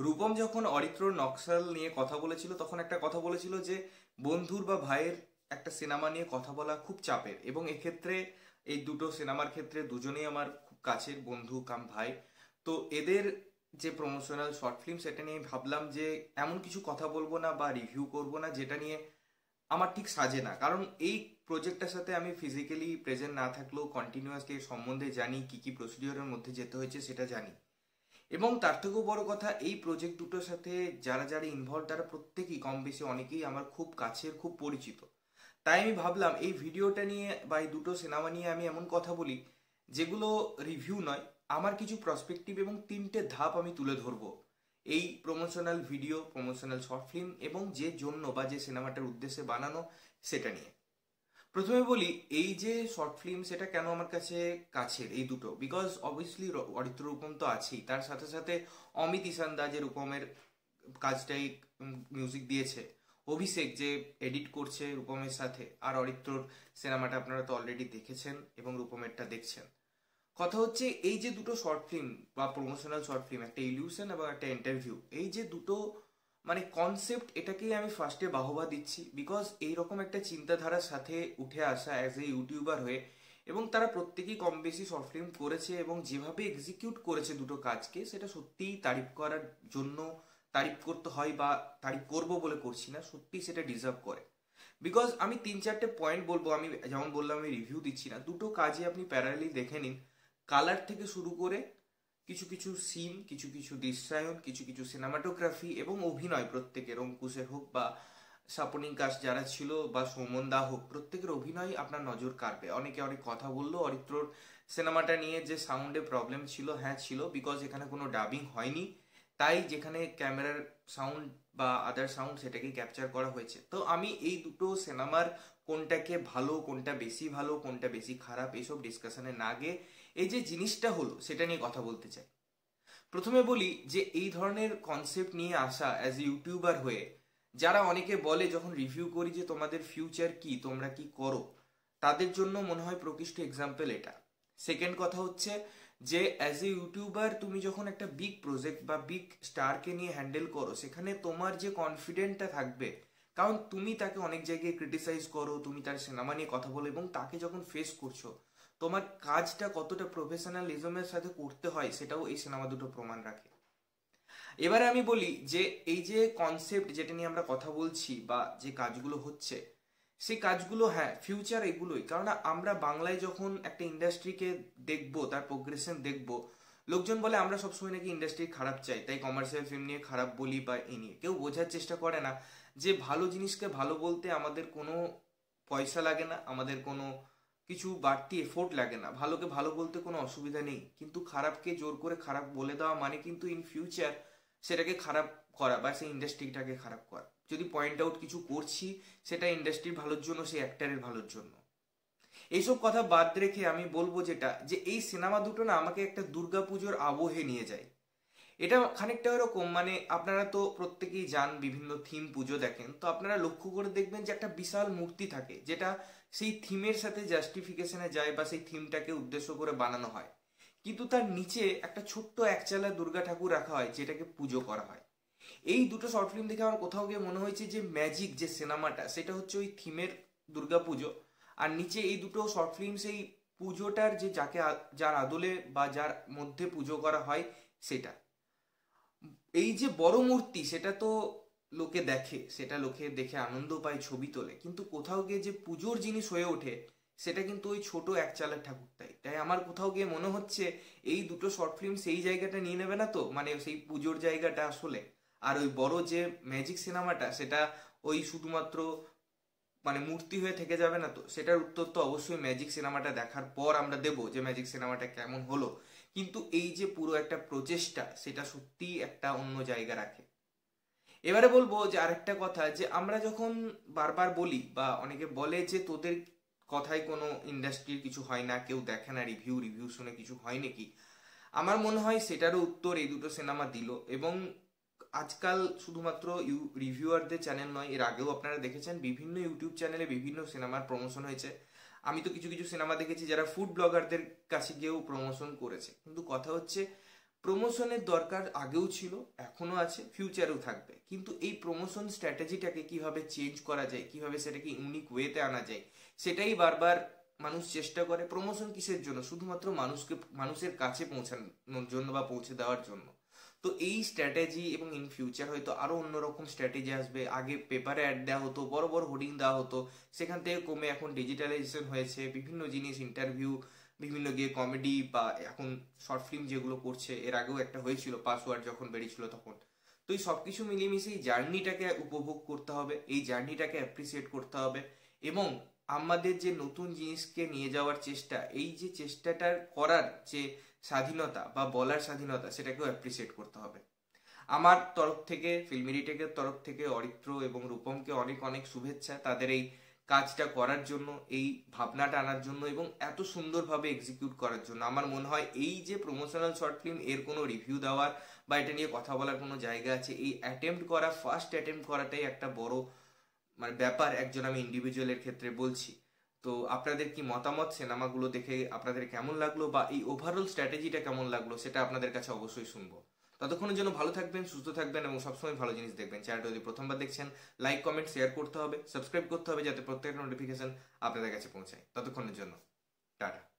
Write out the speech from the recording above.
রূপম যখন অরিত্রর নকশাল নিয়ে কথা বলেছিল তখন একটা কথা বলেছিল যে বন্ধুর বা ভাইয়ের একটা সিনেমা নিয়ে কথা বলা খুব চাপের, এবং এক্ষেত্রে এই দুটো সিনেমার ক্ষেত্রে দুজনেই আমার খুব কাছের বন্ধু কাম ভাই। তো এদের যে প্রমোশনাল শর্ট ফিল্ম সেটা নিয়ে ভাবলাম যে এমন কিছু কথা বলবো না বা রিভিউ করব না যেটা নিয়ে আমার ঠিক সাজে না, কারণ এই প্রজেক্টটার সাথে আমি ফিজিক্যালি প্রেজেন্ট না থাকলেও কন্টিনিউয়াসলি এর সম্বন্ধে জানি, কি কি প্রসিডিওরের মধ্যে যেতে হয়েছে সেটা জানি। এবং তার থেকেও বড় কথা, এই প্রজেক্ট দুটোর সাথে যারা যারা ইনভলভ তারা প্রত্যেকেই কম বেশি অনেকেই আমার খুব কাছের, খুব পরিচিত। তাই আমি ভাবলাম এই ভিডিওটা নিয়ে বা এই দুটো সিনেমা নিয়ে আমি এমন কথা বলি যেগুলো রিভিউ নয়, আমার কিছু প্রসপেক্টিভ এবং তিনটে ধাপ আমি তুলে ধরবো এই promotional video, promotional short film এবং যে জন্য বা যে সিনেমাটার উদ্দেশ্যে বানানো সেটা নিয়ে। প্রথমে বলি, এই যে শর্ট ফিল্ম সেটা কেন আমার কাছে কাছের এই দুটো, বিকজ অবভিয়াসলি অরিত্র রূপম তো আছেই, তার সাথে সাথে অমিত ইসানদা যে রূপমের কাজটাই মিউজিক দিয়েছে, অভিষেক যে এডিট করছে রূপমের সাথে, আর অরিত্রর সিনেমাটা আপনারা তো অলরেডি দেখেছেন এবং রূপমেরটা দেখছেন। কথা হচ্ছে এই যে দুটো শর্ট ফিল্ম বা প্রমোশনাল শর্ট ফিল্ম, একটা ইলিউশন এবং একটা ইন্টারভিউ, এই যে দুটো মানে কনসেপ্ট, এটাকেই আমি ফার্স্টে বাহবা দিচ্ছি, বিকজ এইরকম একটা চিন্তাধারার সাথে উঠে আসা অ্যাজ এ ইউটিউবার হয়ে, এবং তারা প্রত্যেকেই কম বেশি শর্ট ফিল্ম করেছে এবং যেভাবে এক্সিকিউট করেছে দুটো কাজকে, সেটা সত্যিই তারিফ করার জন্য তারিফ করতে হয়, বা তারিফ করবো বলে করছি না, সত্যি সেটা ডিজার্ভ করে। বিকজ আমি তিন চারটে পয়েন্ট বলবো, আমি যেমন বললাম আমি রিভিউ দিচ্ছি না, দুটো কাজে আপনি প্যারালি দেখে নিন। কালার থেকে শুরু করে কিছু কিছু সিন, কিছু কিছু দৃশ্যায়ন, কিছু কিছু সিনেমাটোগ্রাফি এবং অভিনয়, প্রত্যেকের অঙ্কুশের হোক বা সাপোর্টিং কাস্ট যারা ছিল বা সৌমন দা হোক, প্রত্যেকের অভিনয় আপনার নজর কাড়বে। অনেকে অনেক কথা বললো অরিত্রর সিনেমাটা নিয়ে যে সাউন্ডে প্রবলেম ছিল, হ্যাঁ ছিল, বিকজ এখানে কোনো ডাবিং হয়নি, তাই যেখানে ক্যামেরার সাউন্ড বা আদার সাউন্ড সেটাকে ক্যাপচার করা হয়েছে। তো আমি এই দুটো সিনেমার কোনটাকে ভালো, কোনটা বেশি ভালো, কোনটা বেশি খারাপ, এইসব ডিসকাশনে না গিয়ে এই যে জিনিসটা হলো সেটা নিয়ে কথা বলতে চাই। প্রথমে বলি যে এই ধরনের কনসেপ্ট নিয়ে আসা অ্যাজ ইউটিউবার হয়ে, যারা অনেকে বলে যখন রিভিউ করি যে তোমাদের ফিউচার কি, তোমরা কি করো, তাদের জন্য মনে হয় প্রকৃষ্ট এক্সাম্পল এটা। সেকেন্ড কথা হচ্ছে যে অ্যাজ এ ইউটিউবার তুমি যখন একটা বিগ প্রজেক্ট বা বিগ স্টারকে নিয়ে হ্যান্ডেল করো, সেখানে তোমার যে কনফিডেন্টটা থাকবে, কারণ তুমি তাকে অনেক জায়গায় ক্রিটিসাইজ করো, তুমি তার সিনেমা নিয়ে কথা বলো, এবং তাকে যখন ফেস করছো, তোমার কাজটা কতটা প্রফেশনালিজমের সাথে করতে হয় সেটাও এই সিনেমা দুটো প্রমাণ রাখে। এবারে আমি বলি যে এই যে কনসেপ্ট যেটা নিয়ে আমরা কথা বলছি বা যে কাজগুলো হচ্ছে, সেই কাজগুলো হ্যাঁ ফিউচার এগুলোই, কারণ আমরা বাংলায় যখন একটা ইন্ডাস্ট্রিকে দেখবো, তার প্রোগ্রেশন দেখবো, লোকজন বলে আমরা সবসময় নাকি ইন্ডাস্ট্রি খারাপ চাই, তাই কমার্শিয়াল ফিল্ম নিয়ে খারাপ বলি বা এই নিয়ে। কেউ বোঝার চেষ্টা করে না যে ভালো জিনিসকে ভালো বলতে আমাদের কোনো পয়সা লাগে না, আমাদের কোনো কিছু বাড়তি এফোর্ট লাগে না, ভালোকে ভালো বলতে কোনো অসুবিধা নেই, কিন্তু খারাপকে জোর করে খারাপ বলে দেওয়া মানে কিন্তু ইন ফিউচার সেটাকে খারাপ করা বা সেই ইন্ডাস্ট্রিটাকে খারাপ করা। যদি পয়েন্ট আউট কিছু করছি সেটা ইন্ডাস্ট্রির ভালোর জন্য, সেই অ্যাক্টারের ভালোর জন্য। এইসব কথা বাদ রেখে আমি বলবো যেটা, যে এই সিনেমা দুটো না আমাকে একটা দুর্গাপুজোর আবহে নিয়ে যায়। এটা খানিকটা এরকম, মানে আপনারা তো প্রত্যেকেই যান বিভিন্ন থিম পুজো দেখেন, তো আপনারা লক্ষ্য করে দেখবেন যে একটা বিশাল মূর্তি থাকে যেটা সেই থিমের সাথে জাস্টিফিকেশনে যায় বা সেই থিমটাকে উদ্দেশ্য করে বানানো হয়, কিন্তু তার নিচে একটা ছোট্ট একচালা দুর্গা ঠাকুর রাখা হয় যেটাকে পুজো করা হয়। এই দুটো শর্ট ফিল্ম দেখে আমার কোথাও গিয়ে মনে হয়েছে যে ম্যাজিক যে সিনেমাটা সেটা হচ্ছে ওই থিমের দুর্গা পুজো, আর নিচে এই দুটো শর্ট ফিল্ম সেই পুজোটার যে যাকে যার আদলে বা যার মধ্যে পুজো করা হয় সেটা। এই যে বড় মূর্তি সেটা তো লোকে দেখে, সেটা লোকে দেখে আনন্দ পায়, ছবি তোলে, কিন্তু কোথাও গিয়ে যে পুজোর জিনিস হয়ে ওঠে সেটা কিন্তু ওই ছোট এক চালের ঠাকুরটাই। তাই আমার কোথাও গিয়ে মনে হচ্ছে এই দুটো শর্ট ফিল্ম সেই জায়গাটা নিয়ে নেবে না তো, মানে সেই পুজোর জায়গাটা আসলে, আর ওই বড় যে ম্যাজিক সিনেমাটা সেটা ওই শুধুমাত্র মানে মূর্তি হয়ে থেকে যাবে না তো। সেটার উত্তর তো অবশ্যই ম্যাজিক সিনেমাটা দেখার পর আমরা দেবো যে ম্যাজিক সিনেমাটা কেমন হলো, কিন্তু এই যে পুরো একটা প্রচেষ্টা সেটা সত্যিই একটা অন্য জায়গা রাখে। এবারে বলবো যে আরেকটা কথা, যে আমরা যখন বারবার বলি বা অনেকে বলে যে তোদের কথায় কোনো ইন্ডাস্ট্রির কিছু হয় না, কেউ দেখে না, রিভিউ রিভিউ শুনে কিছু হয় নাকি, আমার মনে হয় সেটারও উত্তর এই দুটো সিনেমা দিল। এবং আজকাল শুধুমাত্র রিভিউয়ারদের চ্যানেল নয়, এর আগেও আপনারা দেখেছেন বিভিন্ন ইউটিউব চ্যানেলে বিভিন্ন সিনেমার প্রমোশন হয়েছে। আমি তো কিছু কিছু সিনেমা দেখেছি যারা ফুড ব্লগারদের কাছে গিয়েও প্রমোশন করেছে, কিন্তু কথা হচ্ছে প্রমোশনের দরকার আগেও ছিল, এখনো আছে, ফিউচারেও থাকবে, কিন্তু এই প্রমোশন স্ট্র্যাটেজিটাকে কিভাবে চেঞ্জ করা যায়, কিভাবে সেটাকে ইউনিক ওয়েতে আনা যায়, সেটাই বারবার মানুষ চেষ্টা করে। প্রমোশন কিসের জন্য? শুধুমাত্র মানুষের কাছে পৌঁছানোর জন্য বা পৌঁছে দেওয়ার জন্য। তো এই স্ট্র্যাটেজি এবং ইন ফিউচার হয়তো আরো অন্যরকম স্ট্র্যাটেজি আসবে। আগে পেপারে অ্যাড দেওয়া হতো, বড় বড় হোর্ডিং দেওয়া হতো, সেখান থেকে কমে এখন ডিজিটালাইজেশন হয়েছে, বিভিন্ন জিনিস, ইন্টারভিউ, বিভিন্ন গিয়ে কমেডি, বা এখন শর্ট ফিল্ম যেগুলো করছে, এর আগেও একটা হয়েছিল পাসওয়ার্ড যখন বেরিয়েছিল তখন। তো এই সবকিছু মিলিয়ে মিশিয়ে এই জার্নিটাকে উপভোগ করতে হবে, এই জার্নিটাকে অ্যাপ্রিসিয়েট করতে হবে, এবং আমাদের যে নতুন জিনিসকে নিয়ে যাওয়ার চেষ্টা, এই যে চেষ্টাটার করার যে স্বাধীনতা বা বলার স্বাধীনতা, সেটাকেও অ্যাপ্রিসিয়েট করতে হবে। আমার তরফ থেকে, ফিল্মি রিটেকের তরফ থেকে অরিত্র এবং রূপমকে অনেক অনেক শুভেচ্ছা তাদের এই কাজটা করার জন্য, এই ভাবনাটা আনার জন্য এবং এত সুন্দরভাবে এক্সিকিউট করার জন্য। আমার মনে হয় এই যে প্রমোশনাল শর্ট ফিল্ম, এর কোনো রিভিউ দেওয়ার বা এটা নিয়ে কথা বলার কোনো জায়গা আছে, এই অ্যাটেম্প্ট করা, ফার্স্ট অ্যাটেম্প্ট করাটাই একটা বড় মানে ব্যাপার, একজন আমি ইন্ডিভিজুয়ালের ক্ষেত্রে বলছি। তো আপনাদের কি মতামত, সিনেমাগুলো দেখে আপনাদের কেমন লাগলো, বা এই ওভারঅল স্ট্র্যাটেজিটা কেমন লাগলো, সেটা আপনাদের কাছে অবশ্যই শুনবো। ততক্ষণের জন্য ভালো থাকবেন, সুস্থ থাকবেন এবং সবসময় ভালো জিনিস দেখবেন। চ্যানেলটা যদি প্রথমবার দেখছেন, লাইক, কমেন্ট, শেয়ার করতে হবে, সাবস্ক্রাইব করতে হবে, যাতে প্রত্যেকটা নোটিফিকেশন আপনাদের কাছে পৌঁছায়। ততক্ষণের জন্য টাটা।